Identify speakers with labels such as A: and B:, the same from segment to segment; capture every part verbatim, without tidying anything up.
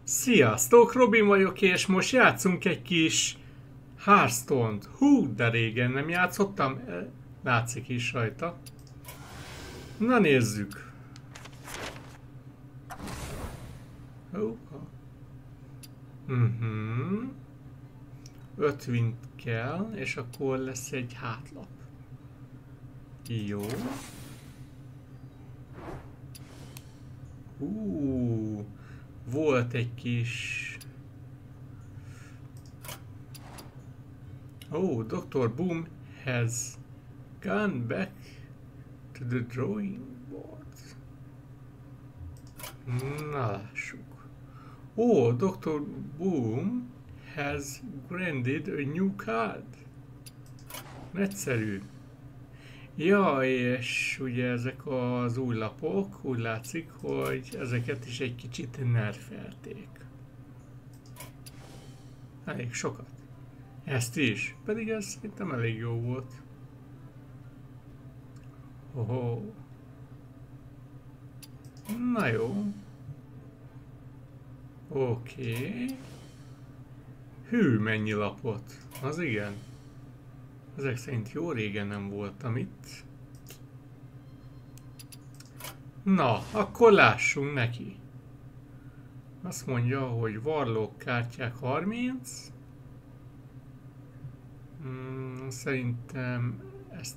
A: Sziasztok, Robin vagyok, és most játszunk egy kis Hearthstone-t. Hú, de régen nem játszottam, látszik is rajta. Na nézzük. Oh. Uh-huh. Öt vint kell, és akkor lesz egy hátlap. Jó. Hú, volt egy kis... Oh, doktor Boom has gone back to the drawing board. Na lássuk. Oh, doktor Boom has granted a new card. Nagyszerű. Ja, és ugye ezek az új lapok, úgy látszik, hogy ezeket is egy kicsit nerfelték. Elég sokat. Ezt is, pedig ez szerintem elég jó volt. Hoho. Na jó. Oké. Okay. Hű, mennyi lapot. Az igen. Ezek szerint jó régen nem voltam itt. Na, akkor lássunk neki. Azt mondja, hogy varlók kártyák harminc. Hmm, szerintem ezt...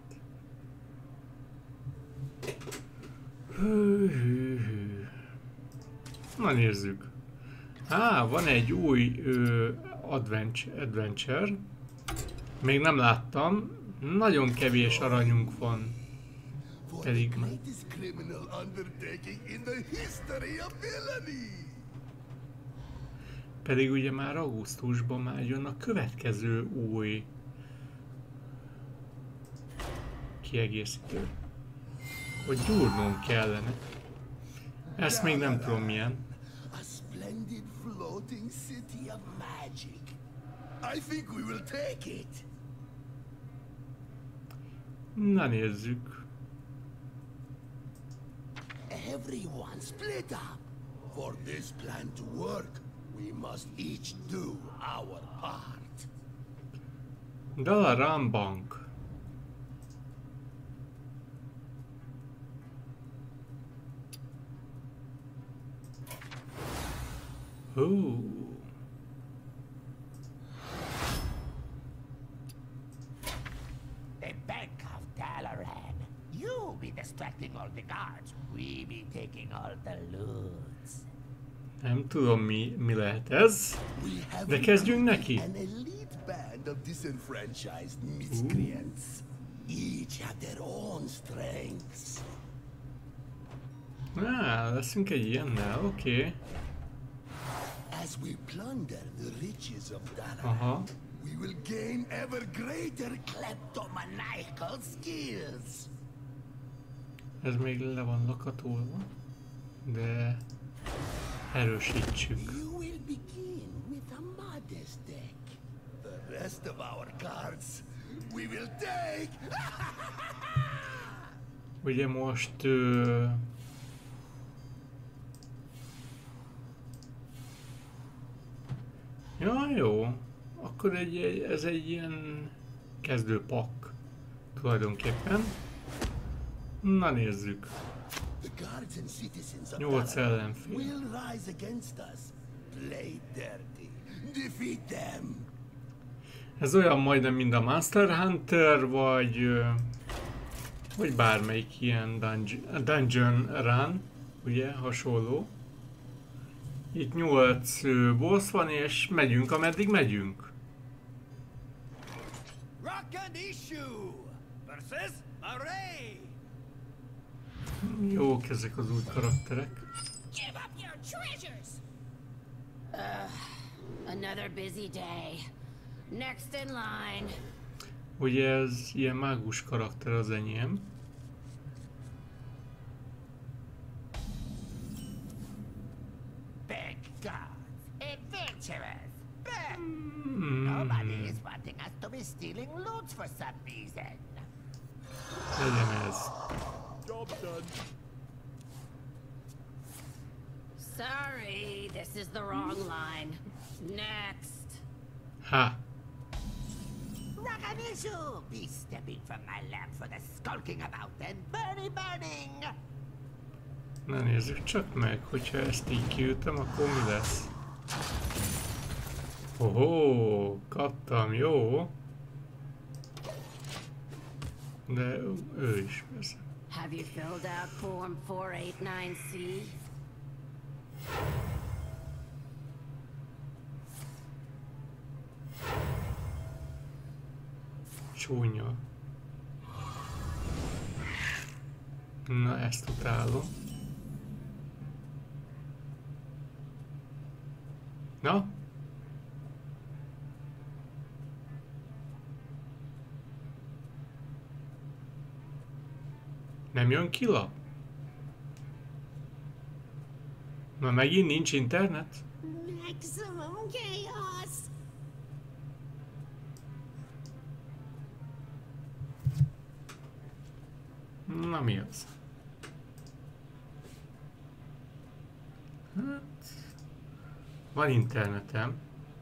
A: Hű, hű, hű. Na nézzük. Á, van egy új ö, adventure, adventure. Még nem láttam. Nagyon kevés aranyunk van. Pedig már. Pedig ugye már augusztusban már jön a következő új kiegészítő. Hogy gyúrnunk kellene. Ezt még nem tudom milyen. Na nézzük.
B: Everyone split up. For this plan to work, we must each do our part.
A: Dalaran Bank. Ooh.
B: The Bank of Dalaran. You be distracting all the guards. We be taking all the loots.
A: Nem tudom mi, mi lehet ez, de kezdjünk neki.
B: An elite band of disenfranchised miscreants. Each have their own strengths.
A: Á, leszünk egy ilyennel, oké. Okay.
B: As we plunder the riches of Dalaran,
A: Aha.
B: we will gain ever greater kleptomaniacal skills.
A: Ez még le van lakatolva, de erősítsük.
B: You will begin with a modest deck. The rest of our cards we will take.
A: Ugye most... Ö... Ja, jó. Akkor egy, ez egy ilyen kezdőpak tulajdonképpen. Na nézzük. Nyolc ellenfél. Ez olyan majdnem, mint a Monster Hunter, vagy vagy bármelyik ilyen dungeon, dungeon run, ugye, hasonló. Itt nyolc boss van, és megyünk, ameddig megyünk. Jók ezek az új karakterek.
C: Uh, another busy day. Next in line.
A: Ugye ez ilyen mágus karakter az enyém.
B: Big guns, adventurers,
A: Hmm.
B: nobody is wanting us to be stealing loot for some reason.
A: Legyen ez.
D: Job done.
C: Sorry, this is the wrong line. Next.
A: Ha!
B: Rakanishu, be stepping from my lap for the skulking about and burning, burning.
A: Na nézzük csak meg, hogyha ezt így kiütöm, akkor mi lesz? Ohó, kaptam, jó. De ő is persze.
C: Have you filled out form four eighty-nine C?
A: Csúnya. Na, ezt utálom. Na? Nem jön ki lap? Na, megint nincs internet?
B: Maximum chaos.
A: Na, mi az? Hát... Van internetem.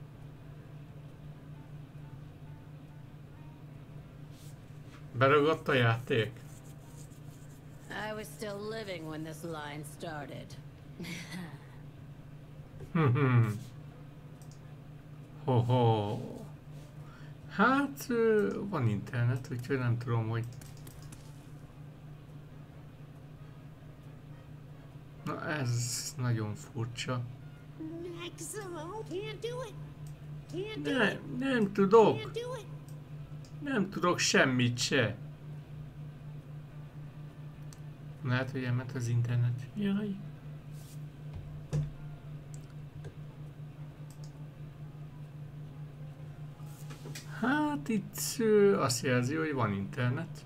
A: Beragadt a játék?
C: I was still living when this line started.
A: Hmm. Ho-ho. Hát, van internet, úgyhogy nem tudom, hogy... Na, ez nagyon furcsa.
B: Maximum can't do it. Can't do
A: Nem,
B: it.
A: nem tudok.
B: Can't do it.
A: Nem tudok semmit se. Lehet, hogy elment az internet. Jaj. Hát itt ö, azt jelzi, hogy van internet.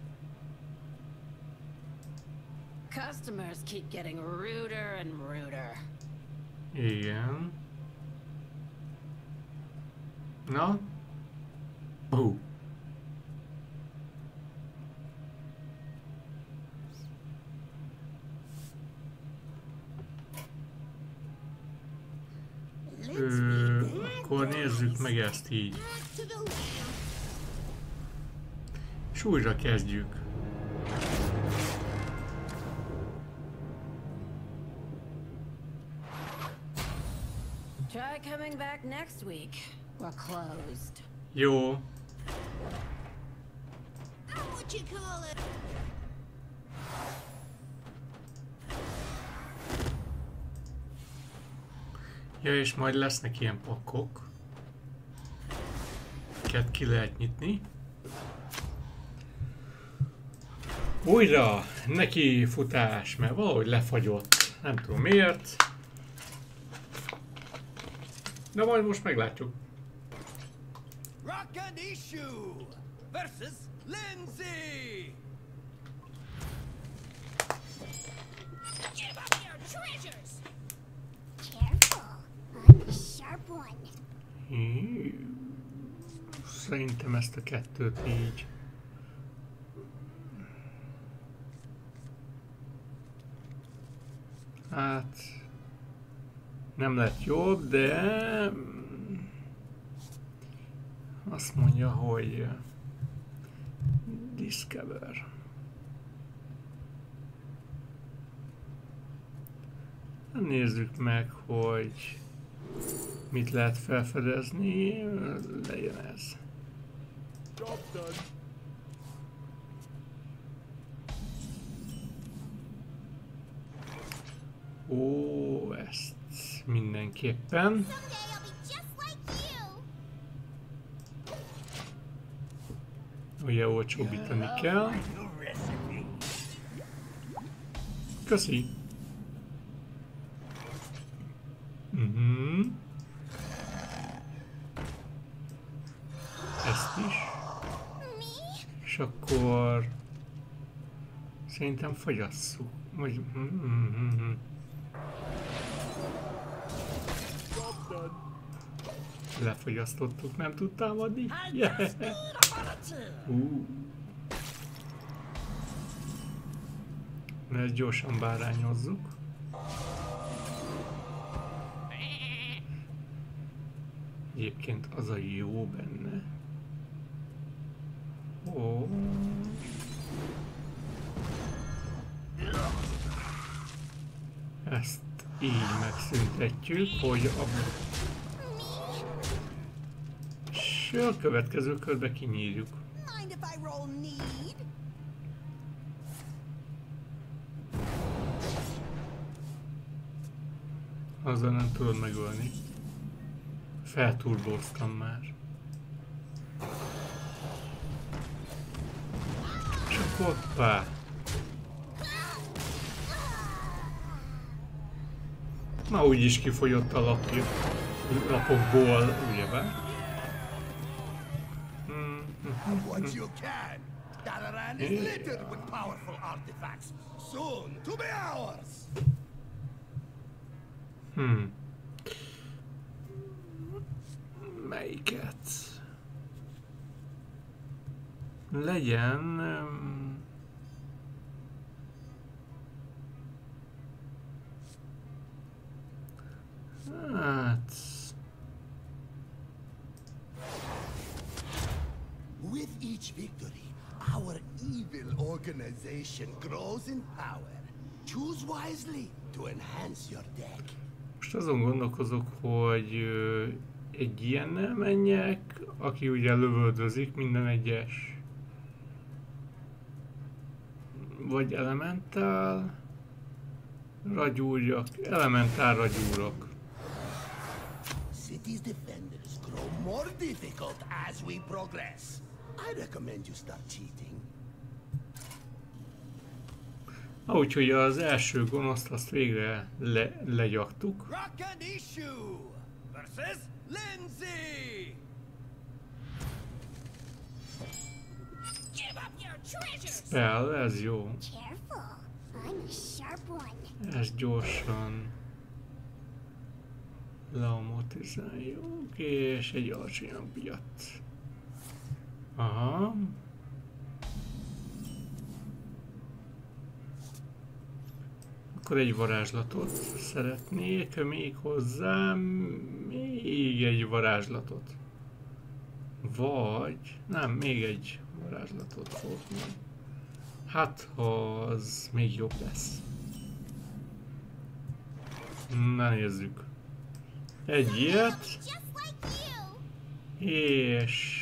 C: Customers keep getting ruder and ruder.
A: Igen. Na? Hú. Ö, akkor nézzük meg ezt így.
B: To the lamp.
A: És újra kezdjük.
C: Try coming back next week. We're closed.
A: Jó.
B: What you call it?
A: Ja, és majd lesznek ilyen pakkok. Ket ki lehet nyitni. Újra neki futás, mert valahogy lefagyott. Nem tudom miért. De majd most meglátjuk.
D: Rakanishu versus Lindsay.
B: Give up your treasures. Careful. I'm a sharp one.
A: Hí, szerintem ezt a kettőt így. Hát nem lett jobb, de azt mondja, hogy Discover. Nézzük meg, hogy mit lehet felfedezni. Legyen ez.
D: Job done.
A: Ó, ezt mindenképpen.
B: Someday I'll be just like you.
A: Ugye olcsóbbítani kell. Köszi. Mhm. Ezt is. És akkor szerintem fogyasszuk. Vagy... Mm-hmm.
D: Job done.
A: Lefogyasztottuk, nem tudtam adni. Yeah. Uh. Na, ezt gyorsan bárányozzuk. Egyébként az a jó benne. Ó. Ezt így megszüntetjük, hogy a... és a következő körbe kinyírjuk.
E: Mind if I roll need?
A: Azzal nem tudod megölni. Felturbóztam már. Csak hoppá! Na úgyis kifogyott a lapja, lapokból, ugyebár?
B: What you can. Dalaran is littered with powerful artifacts. Soon to be ours.
A: Hmm. Melyiket? Legyen... Um... Hát...
B: With each victory, our evil organization grows in power. Choose wisely to enhance your deck.
A: Most azon gondolkozok, hogy ö, egy ilyennel menjek, aki ugye lövöldözik minden egyes. Vagy elementál ragyúrjak, elementál ragyúrok.
B: City's defenders grow more difficult as we progress. I recommend you start cheating.
A: Ah, úgyhogy az első gonoszt azt végre le, legyaktuk.
D: Rakadishu versus Lindsay.
E: Give up your treasures!
A: Spell, ez jó.
E: Careful, I'm a sharp one.
A: Ez gyorsan leamortizáljuk, és egy alacsonyabbjat. Aha. Akkor egy varázslatot szeretnék, még hozzá még egy varázslatot. Vagy, nem, még egy varázslatot fogni. Hát, az még jobb lesz. Na nézzük. Egy ilyet. És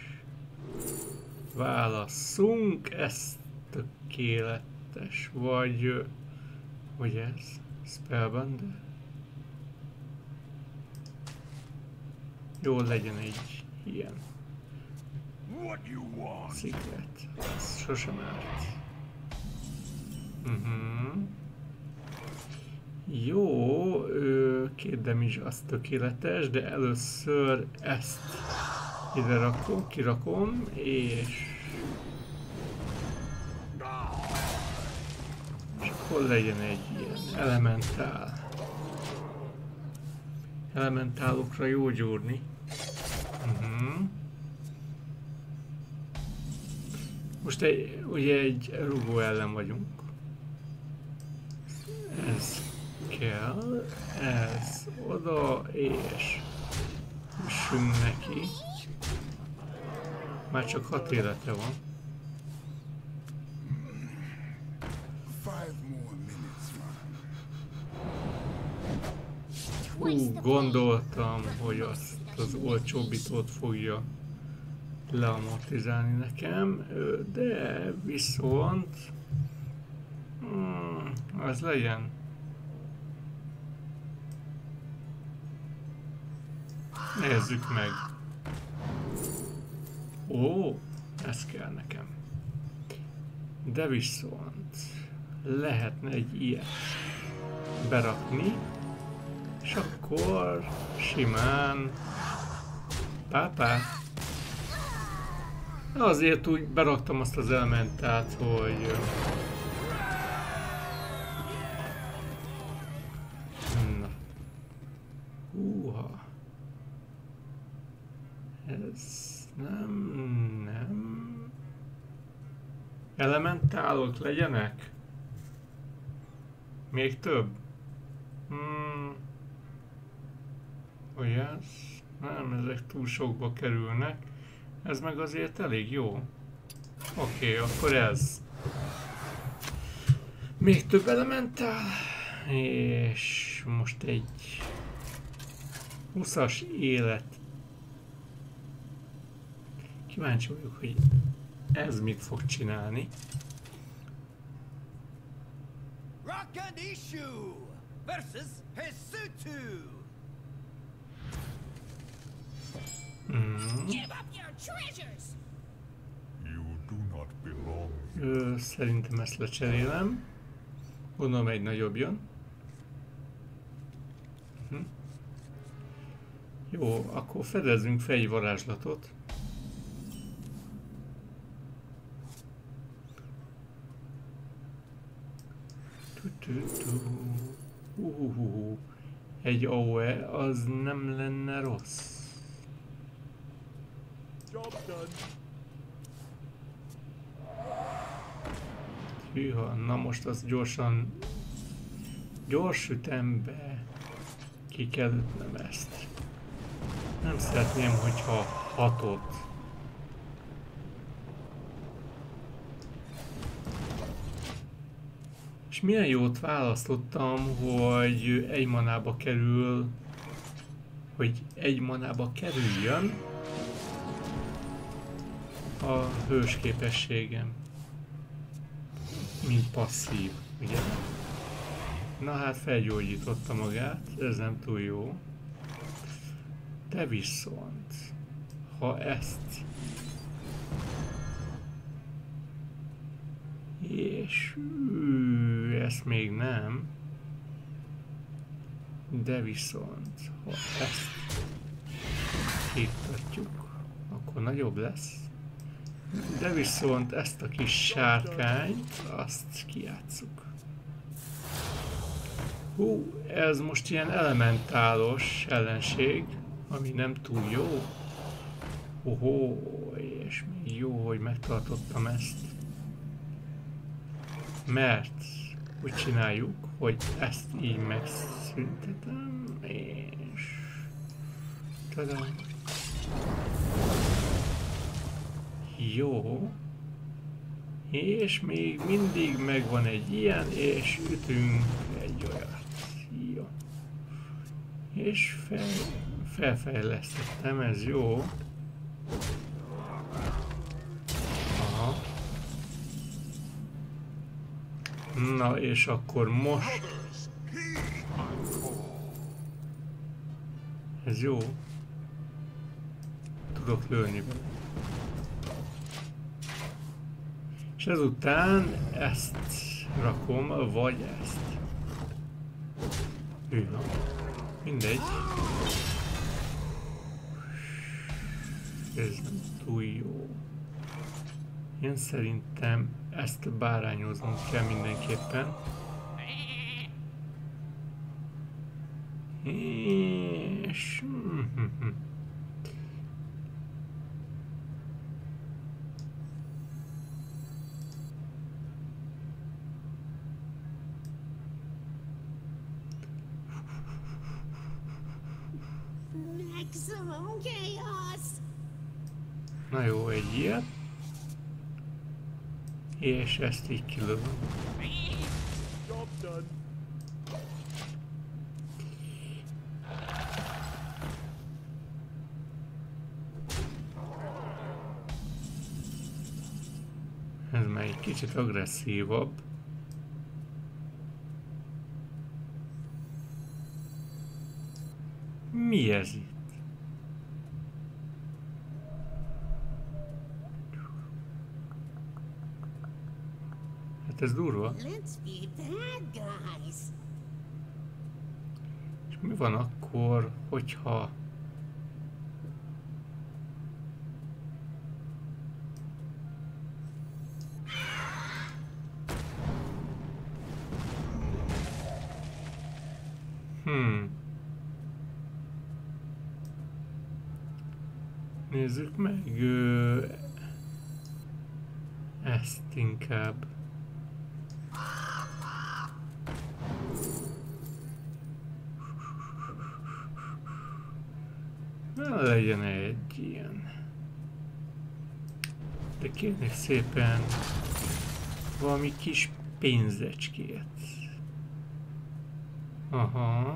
A: válasszunk, ez tökéletes, vagy hogy ez? Spellbender? Jól legyen egy ilyen. Secret. Ez sosem árt. Uh-huh. Jó, két damage az tökéletes, de először ezt ide rakom, kirakom, és és akkor legyen egy ilyen elementál. Elementálokra jó gyúrni. Uh-huh. Most egy, ugye egy rugó ellen vagyunk. Ez kell, ez oda, és üssünk neki. Már csak hat élete van. Hú, gondoltam, hogy azt az olcsóbbítót fogja leamortizálni nekem, de viszont hmm, az legyen. Nézzük meg. Ó, ez kell nekem. De viszont lehetne egy ilyet berakni, és akkor simán pápá. Azért úgy beraktam azt az elementát, hogy na. Húha. Ez nem, nem. Elementálok legyenek? Még több? Hmm. Hogy ez? Nem, ezek túl sokba kerülnek. Ez meg azért elég jó. Oké, okay, akkor ez. Még több elementál. És most egy húszas élet. Kíváncsi vagyok, hogy ez mit fog csinálni.
D: Rakandishu versus Hesutu.
A: Mm.
E: Give up your treasures!
F: You do not belong.
A: Ö, szerintem ezt lecserélem. Gondolom egy nagyobb jön. Hm. Jó, akkor fedezzünk fel egy varázslatot. Uh, egy á o e az nem lenne rossz.
F: Job done.
A: Hűha, na most az gyorsan, gyors ütembe ki kell ütnem ezt. Nem szeretném, hogyha hatot. És milyen jót választottam, hogy egy manába kerül, hogy egy manába kerüljön a hős képességem. Mint passzív, ugye? Na hát felgyógyította magát, ez nem túl jó. De viszont, ha ezt és ő, ezt még nem, de viszont, ha ezt kiiktatjuk, akkor nagyobb lesz. De viszont ezt a kis sárkányt, azt kijátsszuk. Hú, ez most ilyen elementálos ellenség, ami nem túl jó. Ohó, és még jó, hogy megtartottam ezt. Mert úgy csináljuk, hogy ezt így megszüntetem, és... Tadam. Jó. És még mindig megvan egy ilyen, és ütünk egy olyat. Jó. És fel, felfejlesztettem, ez jó. Aha. Na és akkor most... Ez jó. Tudok lőni vele. És ezután ezt rakom, vagy ezt. Hűha. Mindegy. Ez nem túl jó. Én szerintem ezt bárányoznunk kell mindenképpen. És...
E: Maximum chaos!
A: Na jó, egy ilyet. És ezt így kilövöm.
F: Job done.
A: Ez már egy kicsit agresszívabb. Mi ez itt? Hát ez durva.
E: Let's be bad guys!
A: És mi van akkor, hogyha... Hmm. Nézzük meg ö, ezt inkább. Legyen egy ilyen. De kérnék szépen valami kis pénzecskét. Aha.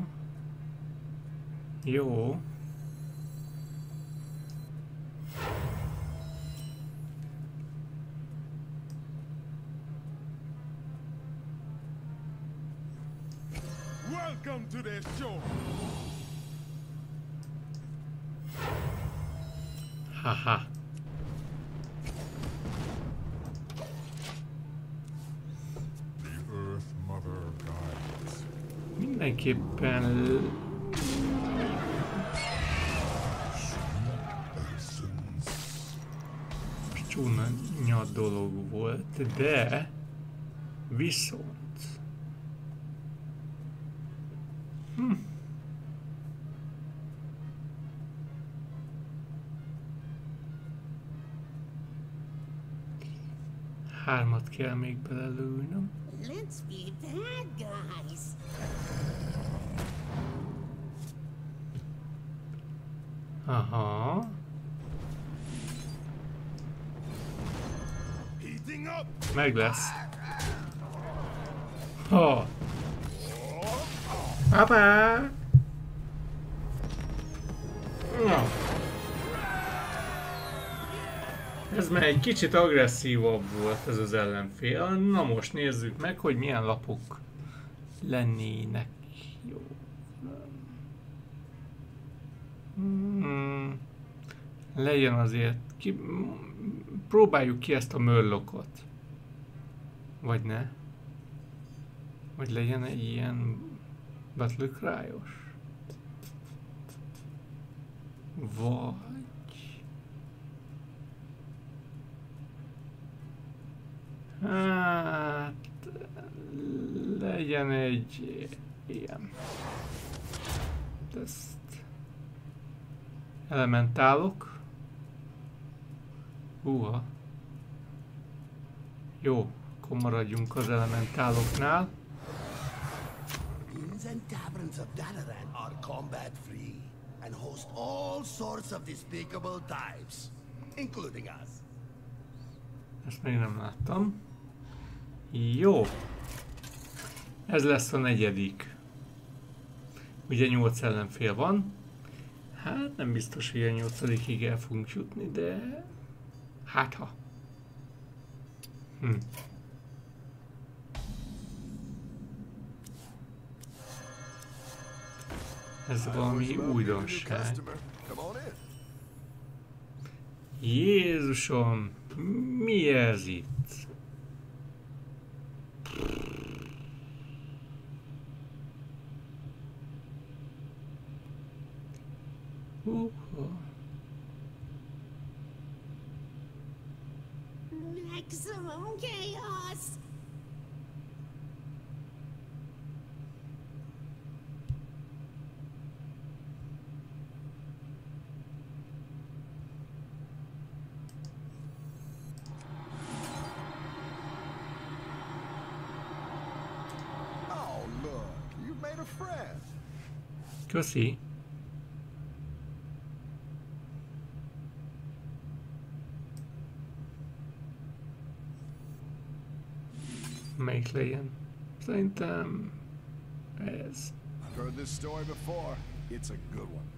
A: Jó.
F: Welcome to the show.
A: Haha.
F: The Earth Mother guides.
A: Mindenképpen csúnya dolog volt, de viszont hm. Hármat kell még belelőnöm.
E: Let's be bad guys.
A: Aha.
F: Heating up.
A: Meg lesz. Ha. Apá! Na. Ez már egy kicsit agresszívabb volt ez az ellenfél. Na most nézzük meg, hogy milyen lapok lennének jó. Hmm. Legyen azért ki... Próbáljuk ki ezt a mörlokot. Vagy ne? Vagy legyen egy ilyen Battle Cry-os. Vagy... Hát... Legyen egy... ilyen. Ezt... Elementálok. Húha. Jó, akkor maradjunk az elementáloknál.
B: Inns and taverns of Dalaran are combat free and host all sorts of despicable types, including us.
A: Ezt még nem láttam. Jó. Ez lesz a negyedik. Ugye nyolc ellenfél van. Hát nem biztos, hogy a nyolcadikig el fogunk jutni, de... Hát ha. Hm. Ez valami újdonság. Jézusom! Mi ez itt? Uh-huh.
E: Maximum chaos.
B: Oh, look, you made a friend.
A: Köszi. Melyik legyen? Szerintem ez.
F: I've heard this story before. It's a good one.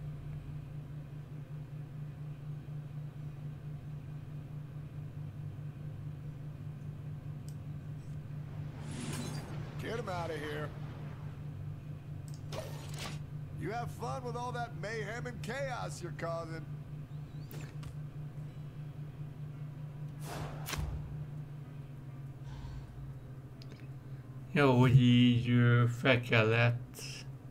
F: Get him out of here. You have fun with all that mayhem and chaos you're causing.
A: Jó, hogy így ö, fel kellett.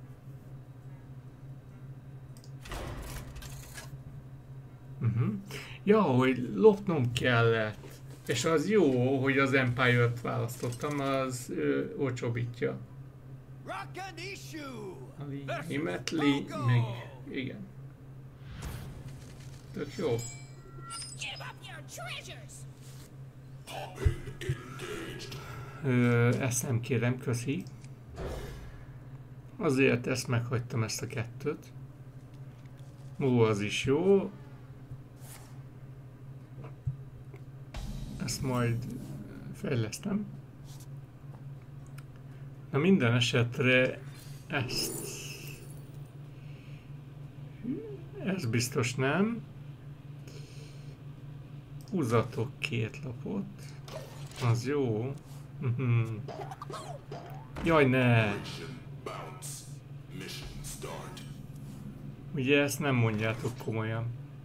A: Uh-huh. Ja, hogy lopnom kellett. És az jó, hogy az Empire-t választottam, az ö, olcsóbbítja. A Limetli, meg igen. Tök jó.
E: Give up your treasures.
A: Ö, ezt nem kérem, köszi. Azért ezt meghagytam, ezt a kettőt. Ó, az is jó. Ezt majd fejlesztem. Na minden esetre ezt... Ez biztos nem. Húzatok két lapot. Az jó. Uh-huh. Jaj, ne! Ugye ezt nem mondjátok komolyan.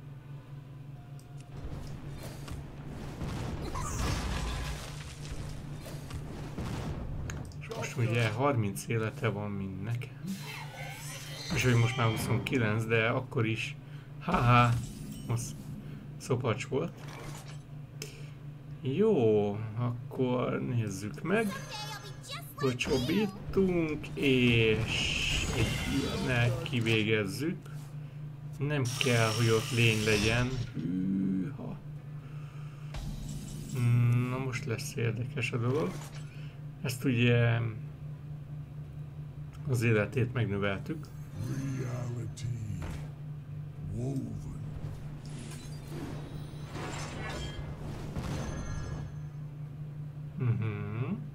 A: És most ugye harminc élete van mind nekem. És hogy most már huszonkilenc, de akkor is. Haha, az szopacs volt. Jó, akkor nézzük meg. Hogy csobítunk, és egy ilyennel kivégezzük. Nem kell, hogy ott lény legyen. Hűha. Na most lesz érdekes a dolog. Ezt ugye az életét megnöveltük. Uh-huh.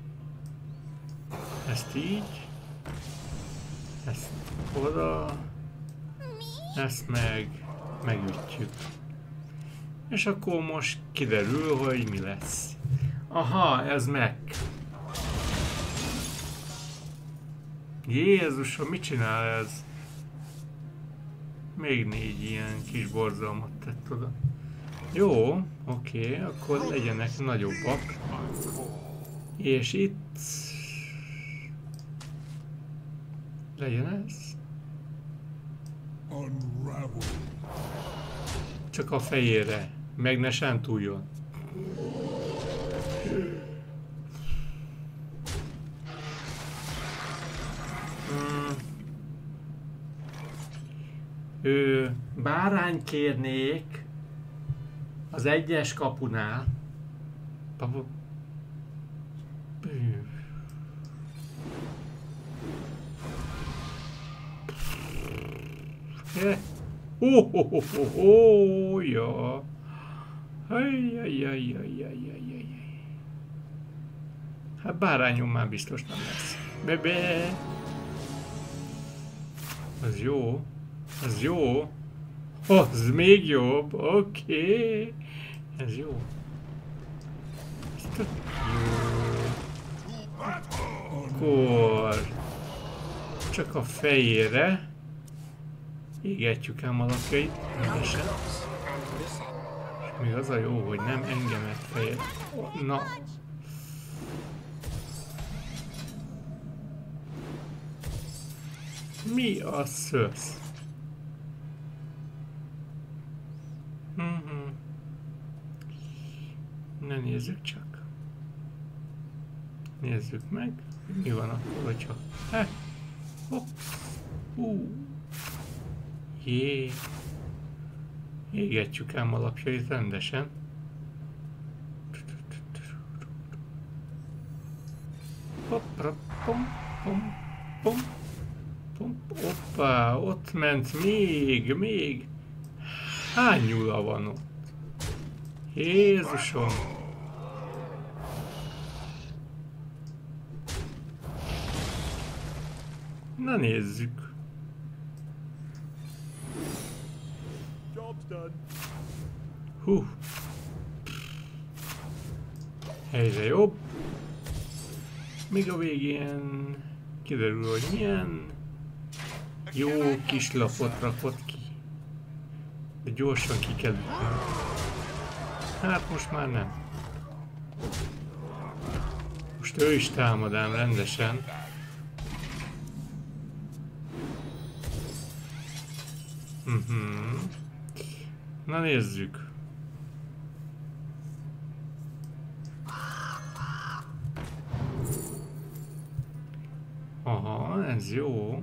A: Ezt így. Ezt oda. Ezt meg megütjük. És akkor most kiderül, hogy mi lesz. Aha, ez meg. Jézusom, mit csinál ez? Még négy ilyen kis borzalmat tett oda. Jó, oké, okay, akkor legyenek nagyobbak. És itt... Legyen ez? Csak a fejére, meg ne sántuljon. Hmm. Ő, bárány kérnék az egyes kapunál. Papa. Oh, oh, oh, oh, oh, ja. Ajjajjajjajjajjajjaj. Hát bárányom már biztos nem lesz. Bebe! Az jó. Az jó. Az még jobb. Oké. Okay. Ez jó. Ez tök jó. Akkor csak a fejére égetjük ám alapjait, rendesen. És még az a jó, hogy nem engemet fejed. Na. Mi a szösz? Mm-hmm. Ne nézzük csak. Nézzük meg, mi van akkor, hogyha... He! Hopp! Hú! Jé! Égetjük ám alapjait rendesen. Hoppra, pom, pom, pom, pom, hoppá, ott ment még, még. Hány nyula van ott? Jézusom! Na nézzük. Hú. Helyre jobb. Még a végén kiderül, hogy milyen jó kis lapot rakott ki. De gyorsan ki kell ütni. Hát most már nem. Most ő is támadám rendesen. Uh-huh. Na nézzük. Aha, ez jó.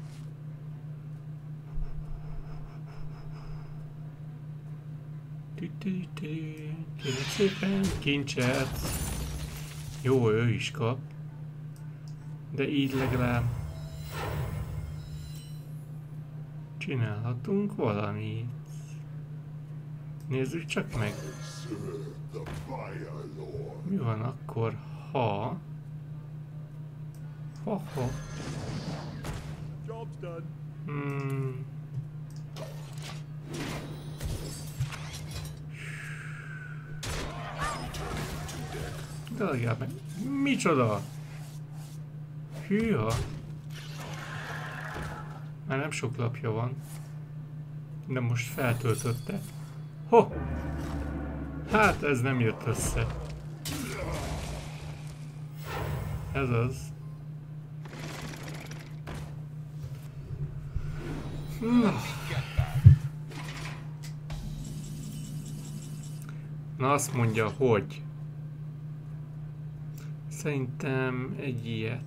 A: Kérlek szépen, kincset. Jó, ő is kap. De így legalább. Csinálhatunk valamit. Nézzük csak meg. Mi van akkor, ha... Ha, ha... Hmm... De legalább meg... Micsoda? Hűha! Már nem sok lapja van. De most feltöltötte. Ho! Hát ez nem jött össze. Ez az. Na. Na azt mondja, hogy szerintem egy ilyet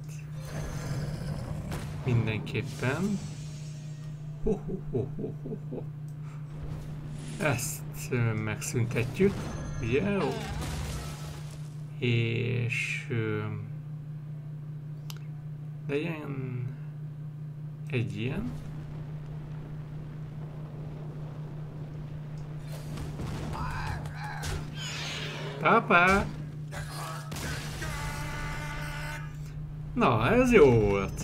A: mindenképpen. Ho, ho, ho, ho, ho, ho. Ezt megszüntetjük, jó? És legyen egy ilyen. Pápá! Na, ez jó volt.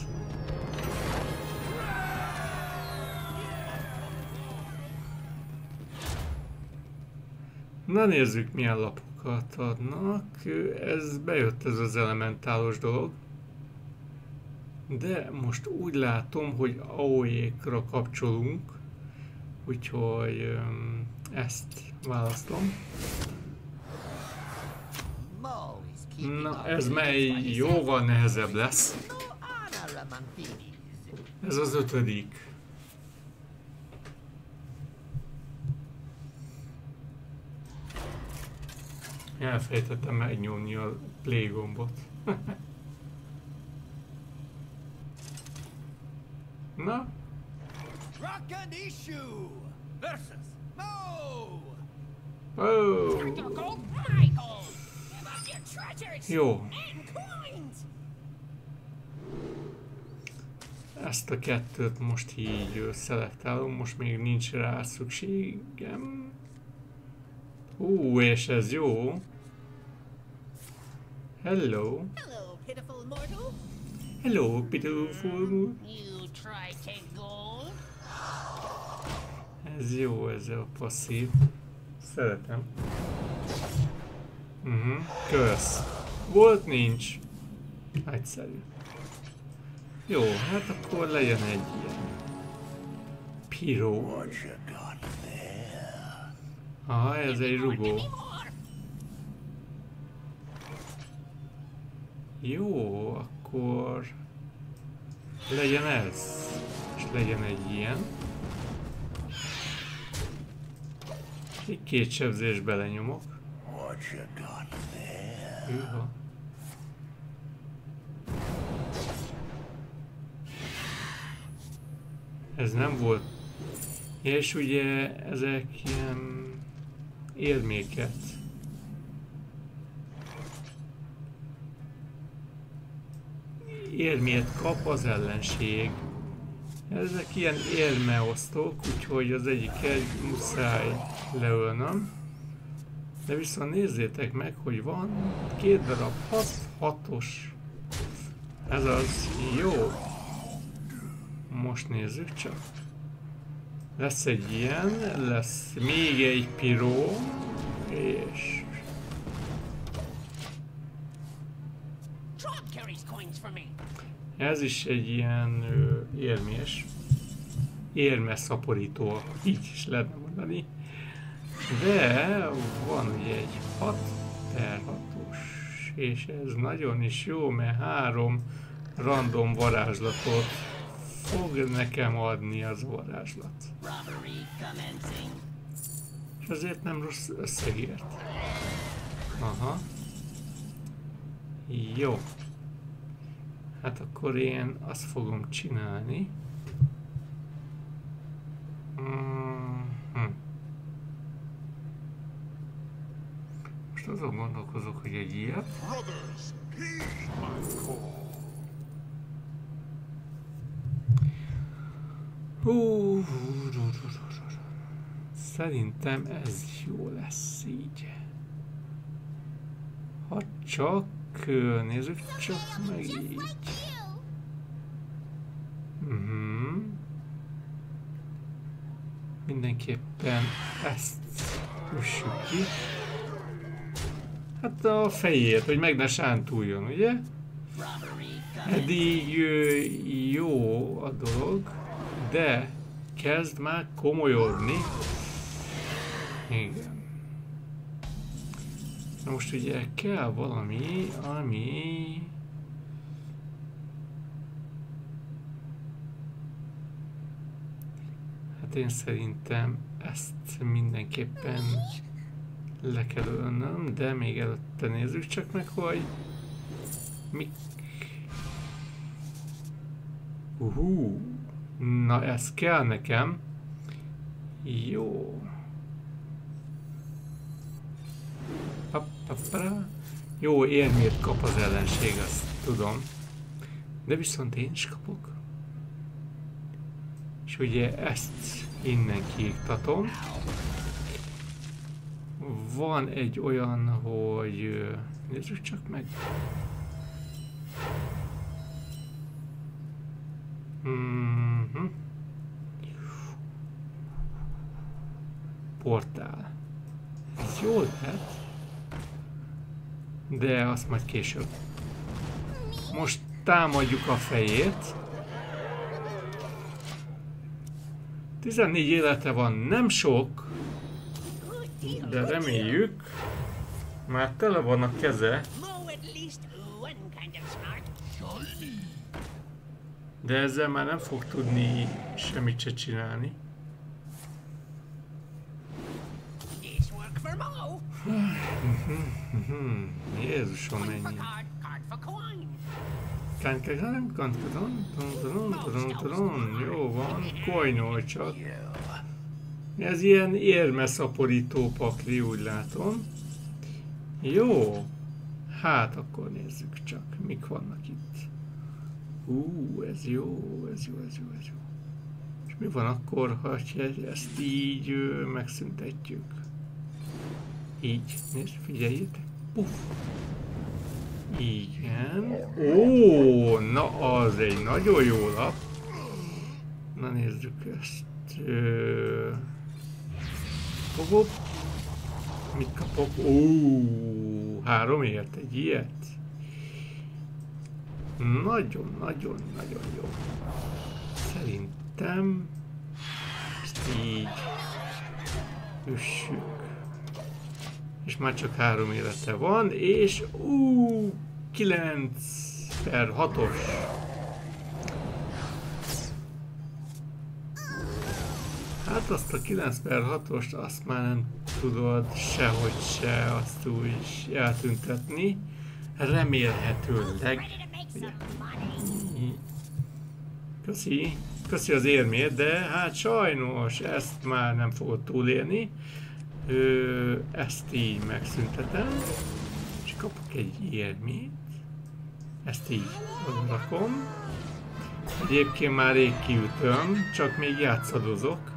A: Na nézzük, milyen lapokat adnak. Ez bejött, ez az elementálos dolog. De most úgy látom, hogy á o é-kra kapcsolunk. Úgyhogy ezt választom. Na, ez mely jóval nehezebb lesz. Ez az ötödik. Elfelejtettem megnyomni a play gombot. Na?
D: Rakadishu versus Mo.
A: Oh. Jó. Ezt a kettőt most így szelektálom, most még nincs rá szükségem. Ú, és ez jó. Hello.
E: Hello, pitiful mortal.
A: Hello, pitiful.
E: You try take gold?
A: Ez jó, ez a passzív. Szeretem. Uh-huh. Kösz. Volt, nincs. Egyszerű. Jó, hát akkor legyen egy ilyen. Piro. Aha, ez egy rugó. Jó, akkor legyen ez. És legyen egy ilyen. Egy két sebzés belenyomok. Hűha. Ez nem volt. És ugye ezek ilyen érméket. Érmét kap az ellenség. Ezek ilyen érmeosztók, úgyhogy az egyik egy muszáj leölnöm. De viszont nézzétek meg, hogy van két darab hat, hatos. Ez az jó. Most nézzük csak. Lesz egy ilyen, lesz még egy piró, és... Ez is egy ilyen ö, érmés. Érmes szaporító, így is lehetne mondani. De van ugye egy hat per hatos, és ez nagyon is jó, mert három random varázslatot fog nekem adni az varázslat. És azért nem rossz összegért. Aha. Jó. Hát akkor én azt fogom csinálni. Mm-hmm. Most azon gondolkozok, hogy egy ilyet. Hú, hú, Szerintem ez jó lesz így. Ha csak nézzük csak meg így. Uh-huh. Mindenképpen ezt üssük ki. Hát a fejét, hogy meg ne sántuljon, ugye? Eddig jó a dolog, de kezd már komolyodni. Igen. Na most ugye kell valami, ami... Hát én szerintem ezt mindenképpen le kell ölnöm, de még előtte nézzük csak meg, hogy mik... Uhú, na ez kell nekem. Jó. Papapra. Jó érmét kap az ellenség, azt tudom. De viszont én is kapok. És ugye ezt innen kiiktatom. Van egy olyan, hogy... Nézzük csak meg. Mm-hmm. Portál. Ez jó lehet. De azt majd később. Most támadjuk a fejét. tizennégy élete van, nem sok. De reméljük. Már tele van a keze. De ezzel már nem fog tudni semmit se csinálni. Jézusom, mennyi. Jó van, coinol csak. Ez ilyen érmeszaporító pakli, úgy látom. Jó. Hát akkor nézzük csak, mik vannak itt. Ú, ez jó, ez jó, ez jó, ez jó. És mi van akkor, ha ezt így ö, megszüntetjük? Így, nézd, figyeljétek. Puff. Igen. Ó, na az egy nagyon jó lap. Na nézzük ezt. Ö... Fogok. Mit kapok? Ó, háromért egy ilyet. Nagyon, nagyon, nagyon jó. Szerintem ezt így üssük. És már csak három élete van, és ú, kilenc per hatos. Hát azt a kilenc per hatost azt már nem tudod sehogy se azt úgy eltüntetni. Remélhetőleg. Köszi, köszi az érmét, de hát sajnos ezt már nem fogod túlélni. Ö, ezt így megszüntetem, és kapok egy érmét. Ezt így rakom. Egyébként már rég kiütöm, csak még játszadozok.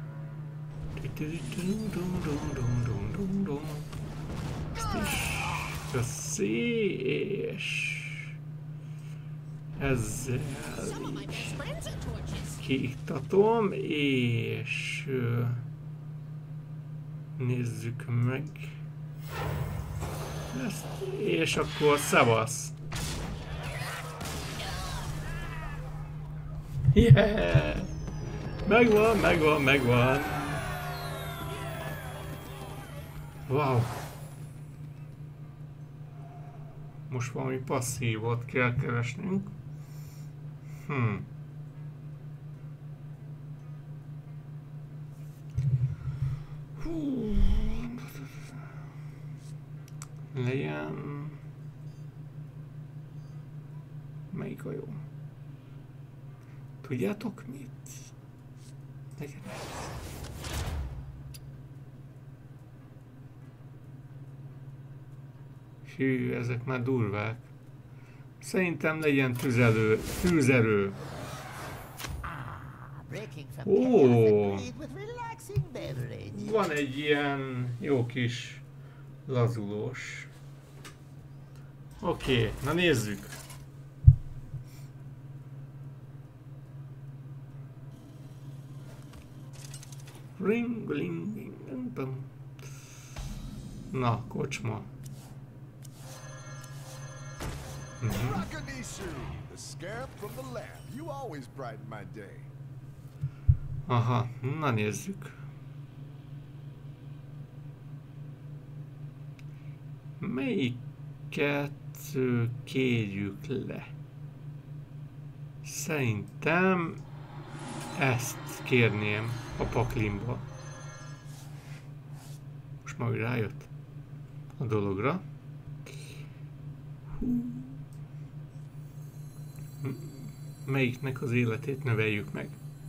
A: Ezt is köszi, és ezzel kiiktatom, és nézzük meg ezt, és akkor szevasz! Yeah! Megvan, megvan, megvan! Wow! Most valami passzívot kell keresnünk. Hmm. Hú. Legyen... Melyik a jó? Tudjátok mit? Legyen ez. Hű, ezek már durvák. Szerintem legyen tüzelő, tűzerő.
E: breaking from
A: Ó.
E: chaos and breathe with relaxing beverage.
A: Van egy ilyen jó kis lazulós. Oké, na nézzük. Ring, ling, ling, ling, ling. Na, kocsma. Mhm.
F: Rakanishu, the scarab from the lamp. You always brighten my day.
A: Aha, na nézzük. Melyiket ö, kérjük le? Szerintem ezt kérném a paklimba. Most már rájött a dologra. Hú. Melyiknek az életét növeljük meg?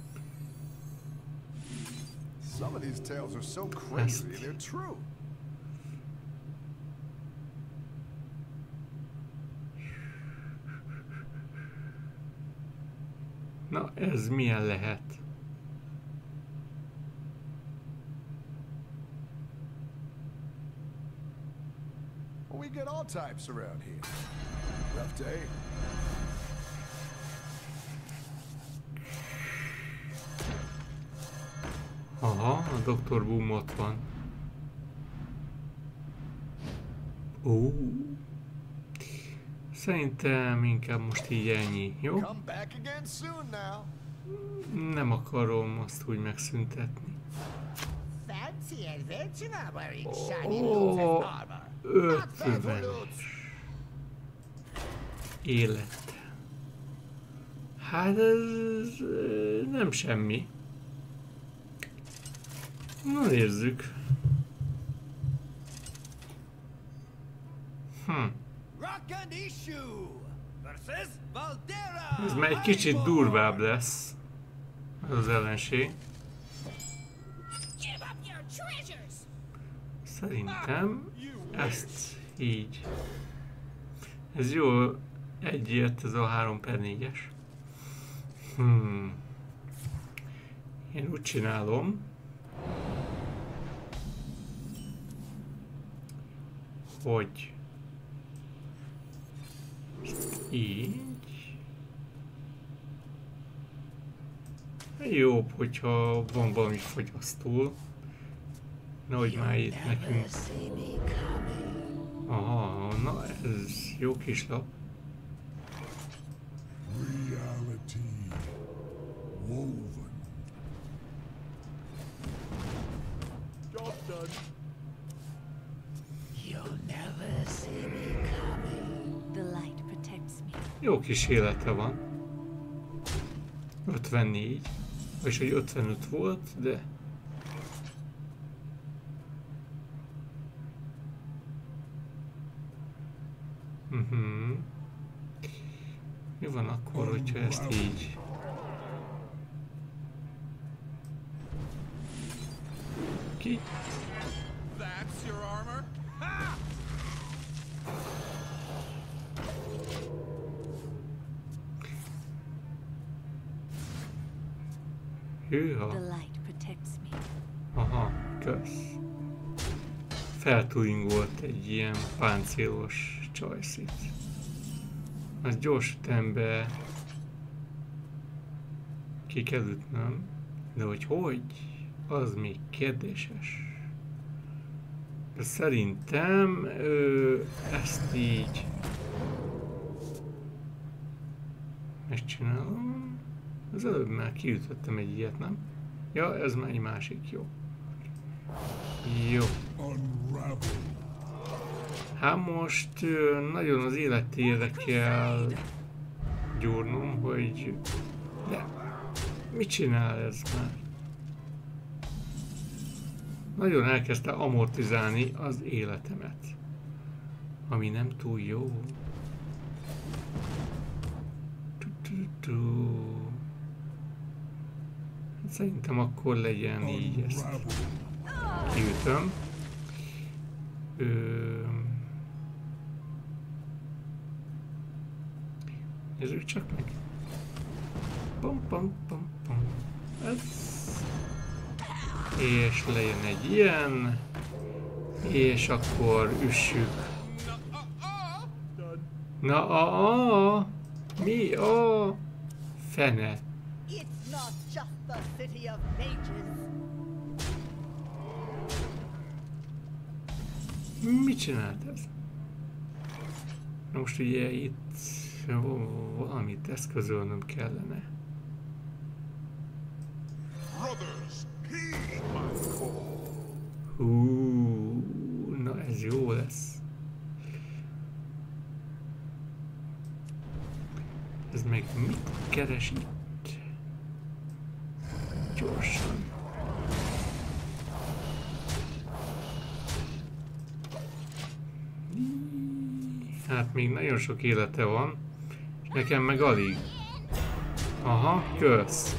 F: Some of these tales are so crazy, they're true.
A: Na, ez milyen lehet?
F: Well, we get all types around here. Rough day.
A: Aha, a doktor Boom ott van. Ó. Szerintem inkább most így ennyi, jó?
F: Come back again soon now.
A: Nem akarom azt úgy megszüntetni.
E: Fancy adventure wearing shiny
A: Ó,
E: boots and armor.
A: ötvenes élet. Hát ez ö, nem semmi. Na nézzük. Hm.
D: Rakanishu versus Valdera.
A: Ez már egy kicsit durvább lesz. Ez az ellenség.
E: Give up your treasures!
A: Szerintem ezt így. Ez jó egyért, ez a három per négyes. Hmm. Én úgy csinálom, hogy így. Jobb, hogyha van valami fogyasztó. Nehogy már itt nekünk. Aha, na ez jó kis lap.
F: Reality woven. Job done.
E: You'll never see me coming.
G: The light protects me.
A: Jó kis élete van. ötvennégy. Vagyis hogy ötvenöt volt, de... Uh-huh. Mi van akkor, hogyha ezt így... Ki?
D: That's your armor? Ha!
A: Hűha.
G: The light protects me.
A: Aha, kösz. Feltúingolt egy ilyen páncélos csajszit. Az gyors ütembe ki kell ütnöm, de hogy hogy, az még kérdéses. De szerintem ö, ezt így megcsinálom. Az előbb már kiütöttem egy ilyet, nem? Ja, ez már egy másik, jó. Jó. Hát most ö, nagyon az életére kell gyúrnom, hogy... De mit csinál ez már? Nagyon elkezdte amortizálni az életemet. Ami nem túl jó. Tu-tu-tu. Szerintem akkor legyen így ezt. Kiütöm. Ö... Nézzük csak meg. Pom, pom, pom, pom. Ez. És lejön egy ilyen. És akkor üssük. Na, a, a, mi a fene?
E: It's not just the city of mages.
A: Mit csinált ez? Most ugye itt valamit eszközölnöm kellene. Hú, na ez jó lesz. Ez meg mit keres itt? Gyorsan. Hát még nagyon sok élete van, és nekem meg alig. Aha, kösz.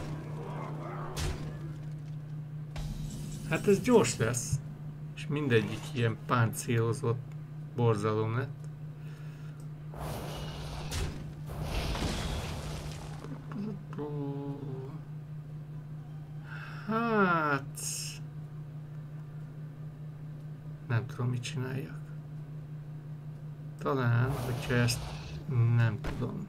A: Hát ez gyors lesz. És mindegyik ilyen páncélozott borzalom lett. Hát... Nem tudom, mit csináljak. Talán, hogyha ezt nem tudom.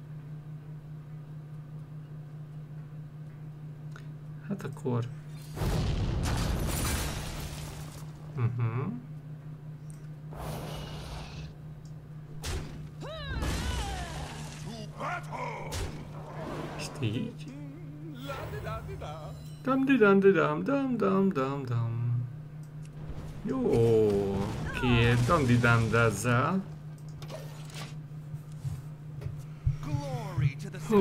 A: Hát akkor... Uh-huh. Ezt így. Dam-di-dam-di-dam, dam-dam-dam-dam. Jó, oké, dam-di-dam-dazzál. Hú.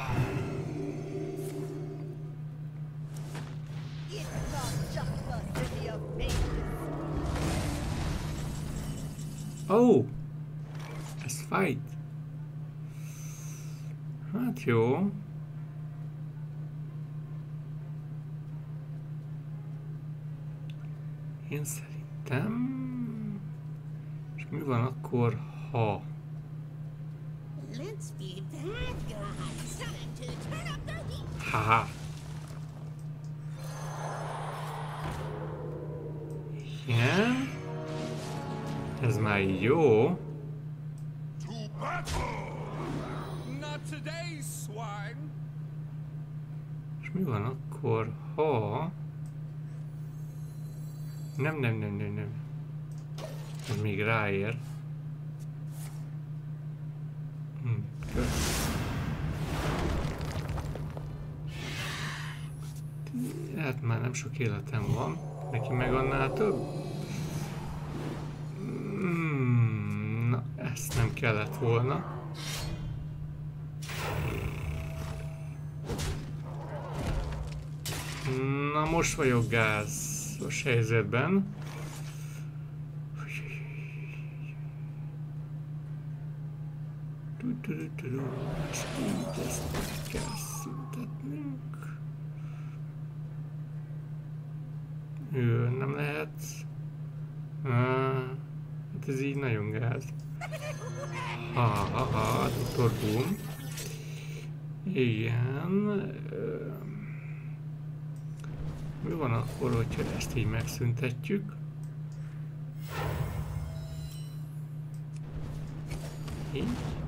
A: Oh, ez fight. Hát jó. Én szerintem... És mi van akkor, ha... Haha. Igen. Ez már jó. És mi van akkor, ha... Nem, nem, nem, nem, nem. Ez még ráér. Hm, kösz. Hát már nem sok életem van. Neki meg annál több. Hmm, na, ezt nem kellett volna. Na, most vagyok gázos helyzetben. Ezt így, ezt kell szüntetnünk. Ő nem lehet. Hát ez így nagyon gáz. Ha, ha, ha, doktor Boom. Igen. Mi van akkor, hogyha ezt így megszüntetjük? Így.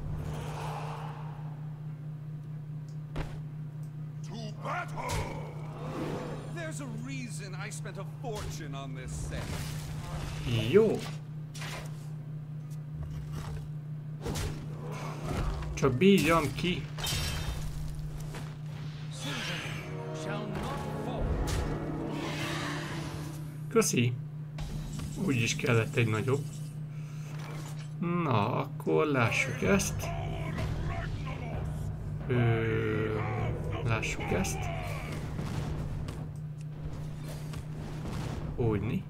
D: There's a reason I spent a fortune on this set.
A: Jó. Csak bíjjam ki. Köszi. Úgy is kellett egy nagyobb. Na, akkor lássuk ezt. Ö, lássuk ezt. Úgyni.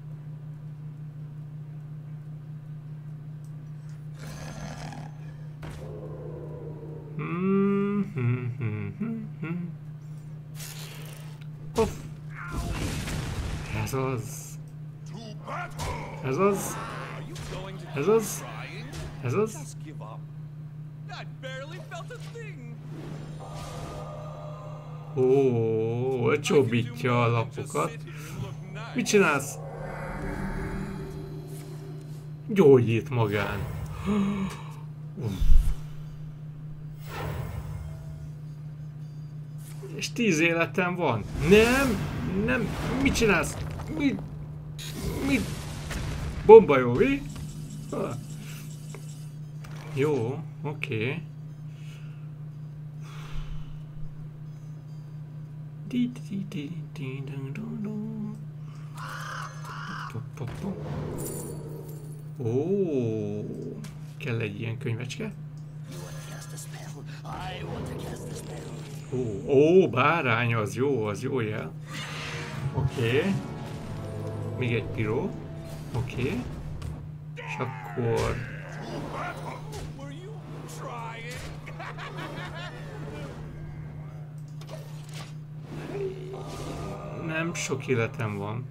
A: Hmm, hmm, hmm, hmm, hmm. Off. Ez az. Ez az. Ez az. Ez az. Ó, csobítja a lapokat. Mit csinálsz? Gyógyít magán. És tíz életem van. Nem, nem, mit csinálsz? Mit? Mit? Bomba jó, mi? Ha. Jó, oké. Ó, kell egy ilyen könyvecske. Ó, ó, bárány, az jó, az jó jel. Oké. Okay. Még egy piró. Oké. Okay. És akkor... Nem sok életem van.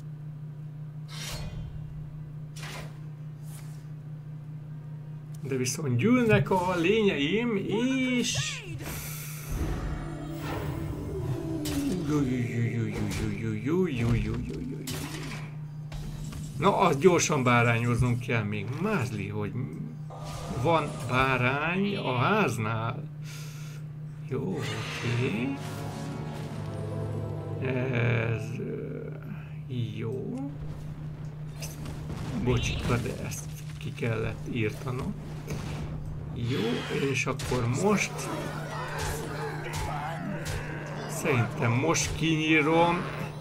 A: De viszont gyűlnek a lényeim, és... Na, azt gyorsan bárányoznom kell még. Mázli, hogy van bárány a háznál. Jó, oké. Ez... jó. Bocsika, de ezt ki kellett írtanom. Jó, és akkor most... Szerintem most kinyírom.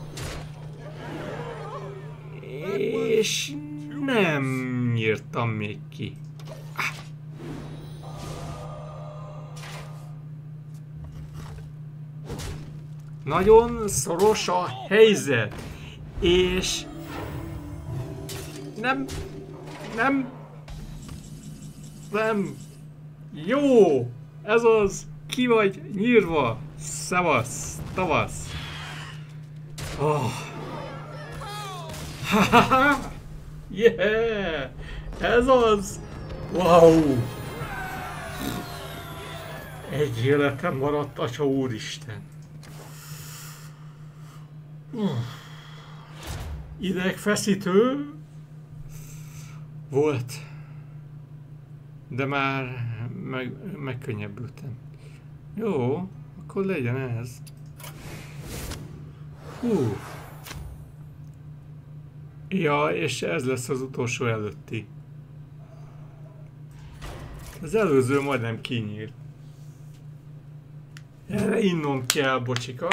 A: És nem nyírtam még ki. Ah. Nagyon szoros a helyzet. És... Nem... Nem... Nem... Jó! Ez az! Ki vagy nyírva! Szevasz! Tavasz! Oh. Hahaha! Yeah! Ez az! Wow! Egy életem maradt, Atya Úristen! Uh. Idegfeszítő volt, de már meg, megkönnyebbültem. Jó, akkor legyen ez. Hú. Ja, és ez lesz az utolsó előtti. Az előző majdnem kinyírt. Erre innom kell, bocsika.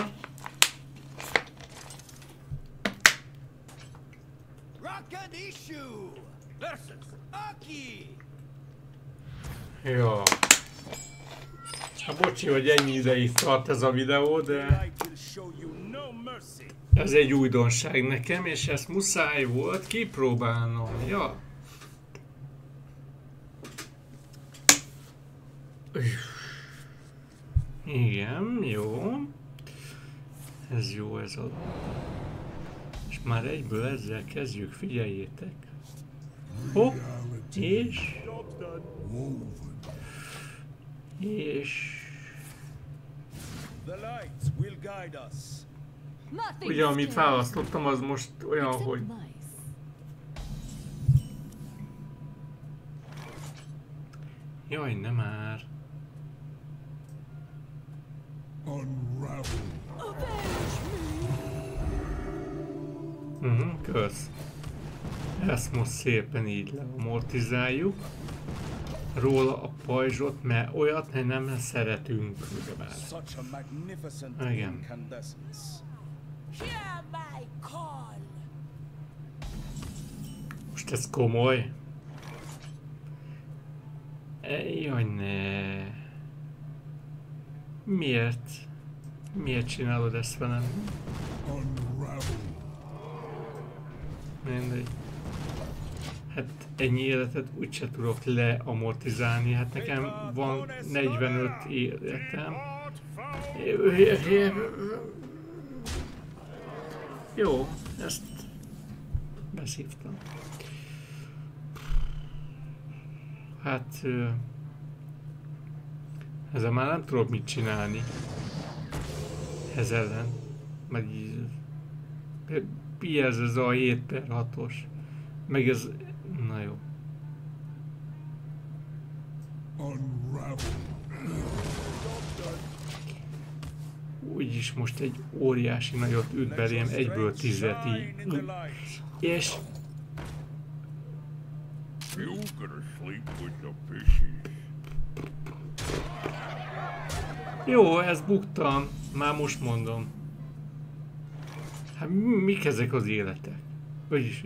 A: Ja. Hát bocsi, hogy ennyi ideig tart ez a videó, de ez egy újdonság nekem, és ezt muszáj volt kipróbálnom. Ja. Igen, jó. Ez jó, ez a... És már egyből ezzel kezdjük, figyeljétek. Hopp, és... És... Ugye, amit választottam, az most olyan, hogy... Jaj, nem már. Mhm, kösz. Ezt most szépen így leamortizáljuk. Róla a pajzsot, mert olyat nem szeretünk. Igen. Most ez komoly. Jaj, ne. Miért? Miért csinálod ezt velem? Mindegy. Hát ennyi életet úgyse tudok leamortizálni, hát nekem van negyvenöt életem. Jó, ezt beszívtam. Hát... ezzel már nem tudok mit csinálni. ez ellen. Meg így... Mi ez, ez a hét per hatos? Meg ez... Na jó. Úgyis most egy óriási nagyot üt belém, egyből tizet így. És... Jó, ezt buktam. Már most mondom. Hát mik ezek az életek? Vagyis...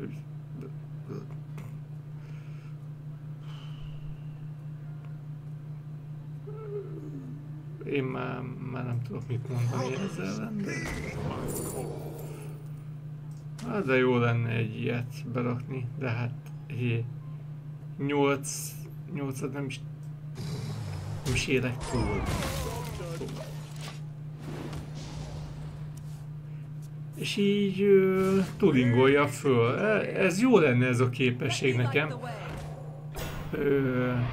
A: Én már, már nem tudok mit mondani ezzel ellen, de... Hát de jó lenne egy ilyet berakni, de hát... Hé... Nyolc... Nyolcat nem is... Nem is élek túl. És így... Uh, tulingolja föl. Ez jó lenne ez a képesség nekem. Uh,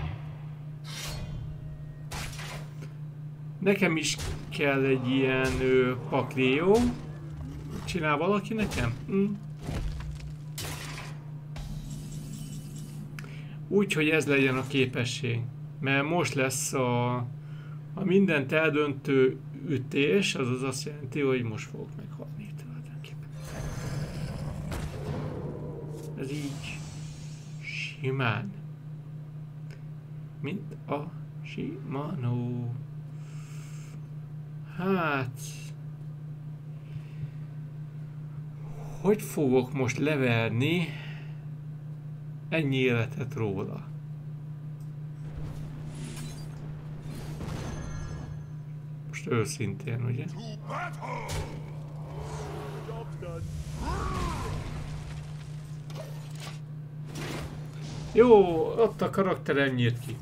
A: Nekem is kell egy ilyen ö, paklió. Csinál valaki nekem? Hm. Úgy, hogy ez legyen a képesség. Mert most lesz a, a mindent eldöntő ütés, azaz azt jelenti, hogy most fogok meghalni tulajdonképpen. Ez így simán. Mint a Shimano. Hát... Hogy fogok most leverni ennyi életet róla? Most őszintén, ugye? Jó, ott a karakterem nyílt ki.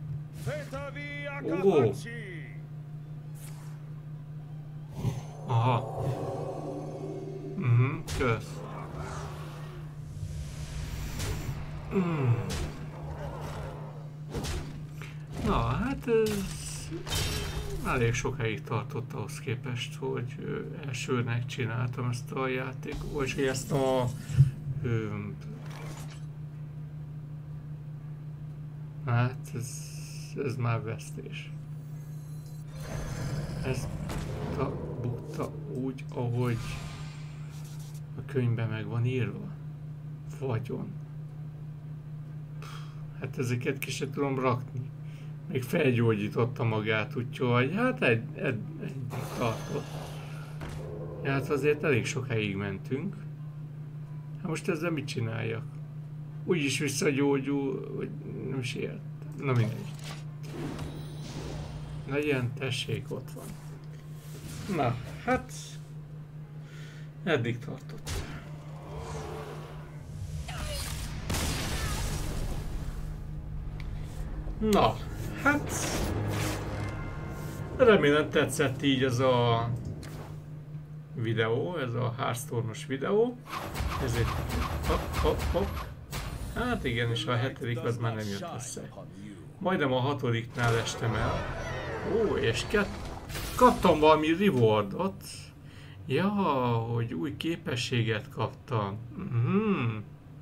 A: Ó. Aha. Mhm, kösz. Mm. Na, hát ez elég sokáig tartott ahhoz képest, hogy ö, elsőnek csináltam ezt a játékot, vagy ezt a... Ö, hát ez, ez már vesztés. Ez bukta úgy, ahogy a könyvben meg van írva. Vagyon. Hát ezeket ki se tudom rakni. Még felgyógyította magát, úgyhogy hát egy, egy, egy tartott. Hát azért elég sokáig mentünk. Hát most ezzel mit csináljak? Úgyis visszagyógyul, vagy nem is értem. Na mindegy. Legyen, tessék, ott van. Na, hát... Eddig tartott. Na, hát... Remélem tetszett így ez a... videó, ez a Hearthstone-os videó. Ezért... Hopp, hopp, hopp. Hát igen, és a hetedik az már nem jött össze. Majdnem a hatodiknál estem el. Ó, és kett... kaptam valami rewardot. Ja, hogy új képességet kaptam. Mm-hmm.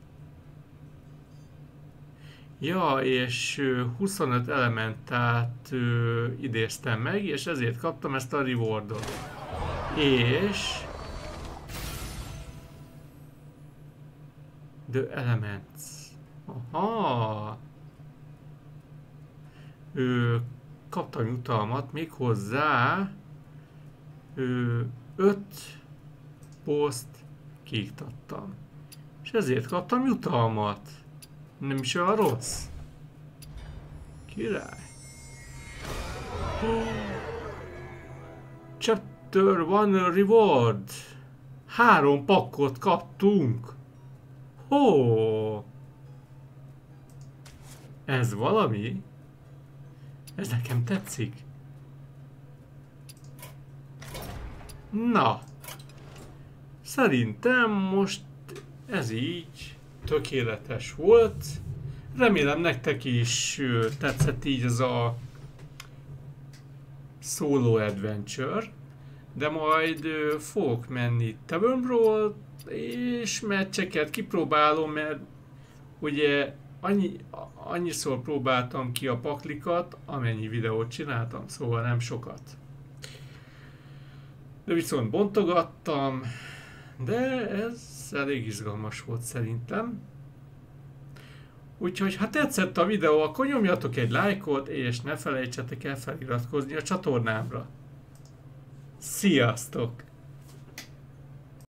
A: Ja, és huszonöt elementát ö, idéztem meg, és ezért kaptam ezt a rewardot. És... The Elements. Aha! Ö, kaptam jutalmat, még hozzá ö, öt poszt kiiktattam. És ezért kaptam jutalmat. Nem is olyan rossz. Király. Chapter one reward. Három pakkot kaptunk. Hó. Ez valami? Ez nekem tetszik. Na. Szerintem most ez így tökéletes volt. Remélem nektek is tetszett így ez a solo adventure. de majd ö, fogok menni Tavernról, és meccseket kipróbálom, mert ugye annyi, annyiszor próbáltam ki a paklikat, amennyi videót csináltam, szóval nem sokat. De viszont bontogattam, de ez elég izgalmas volt szerintem. Úgyhogy ha tetszett a videó, akkor nyomjatok egy lájkot, és ne felejtsetek el feliratkozni a csatornámra. Sziasztok!